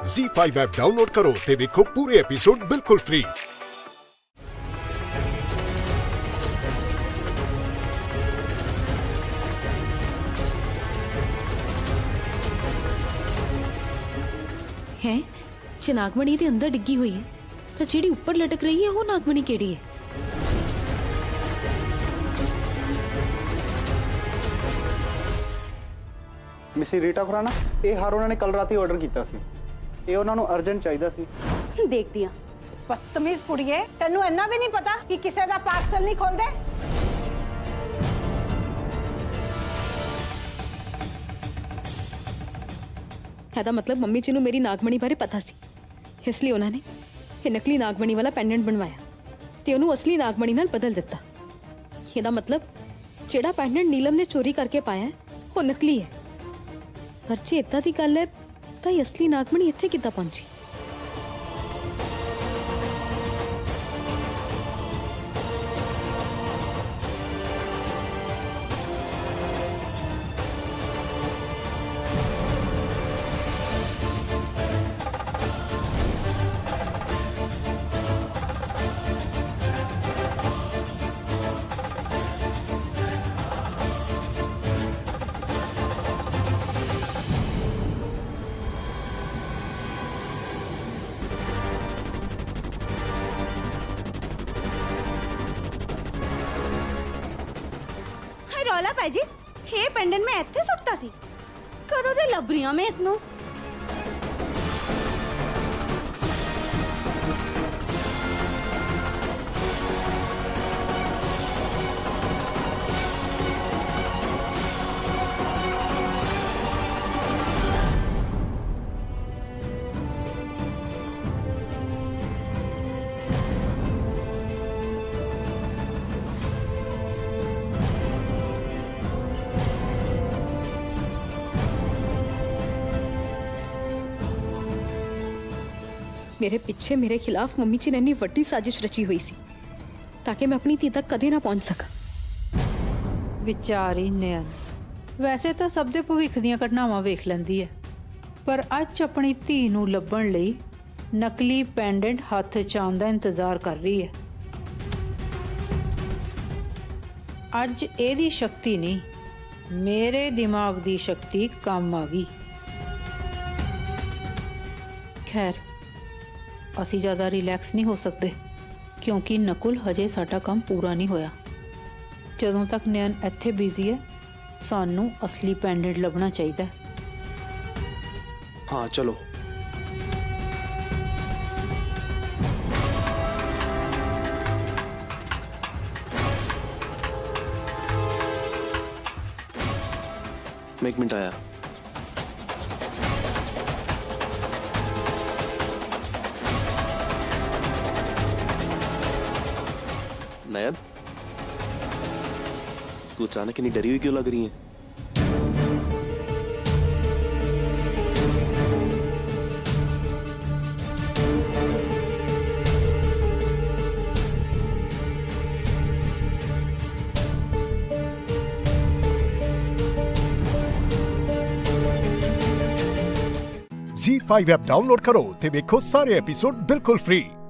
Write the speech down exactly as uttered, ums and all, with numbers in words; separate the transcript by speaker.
Speaker 1: ज़ी five app download करो ते देखो पूरे एपिसोड बिल्कुल फ्री।
Speaker 2: है जे नागमणी दे अंदर डिग्गी हुई है तो जिहड़ी ऊपर लटक रही है वो नागमणी केड़ी है?
Speaker 3: मिसी रीटा खुराना ये हार उन्होंने कल रात ही ऑर्डर किया सी। ये उन्होंने अर्जेंट चाहिए सी।
Speaker 4: देख दिया बदतमीज कुड़िए, तेनू इन्ना भी नहीं पता कि किसी का पार्सल नहीं खोल दे।
Speaker 2: ऐदा मतलब मम्मी जी नू मेरी नागमणी बारे पता सी, इसलिए उन्होंने ये नकली नागमणी वाला पेंडेंट बनवाया ते उन्होंने असली नागमणी नाल बदल दिता। ਇਹਦਾ मतलब ਜਿਹੜਾ पेंडेंट नीलम ने चोरी करके पाया है वो नकली है। पर जे इदा की गल है तो ये असली नागमणी इत्थे किद्दां पहुंची?
Speaker 4: रौला भाजी हे पेंडेंट में इत्थे सुटता सी, कदों दे लभ रही मैं इसनू।
Speaker 2: मेरे पीछे मेरे खिलाफ मम्मी जी ने इन्नी वड्डी साजिश रची हुई सी ताकि मैं अपनी धी तक कदे ना पहुंच सका।
Speaker 5: विचारी नयन वैसे तो सब दे भविख दीयां घटनावां वेख लैंदी है, पर अज अपनी धी नूं लभण लई नकली पेंडेंट हत्थ च आउण दा इंतजार कर रही है। अज एदी शक्ति नहीं, मेरे दिमाग दी शक्ति काम आ गई। खैर असी ज़्यादा रिलैक्स नहीं हो सकते क्योंकि नकुल हजे साडा काम पूरा नहीं होया। जदों तक नयन इत्थे बिजी है सानू असली पेंडेंट लभना चाहिए।
Speaker 6: हाँ चलो। मैं एक मिनट आया। नयन तू अचानक इतनी डरी हुई क्यों लग रही है?
Speaker 1: ज़ी फाइव ऐप डाउनलोड करो ते देखो सारे एपिसोड बिल्कुल फ्री।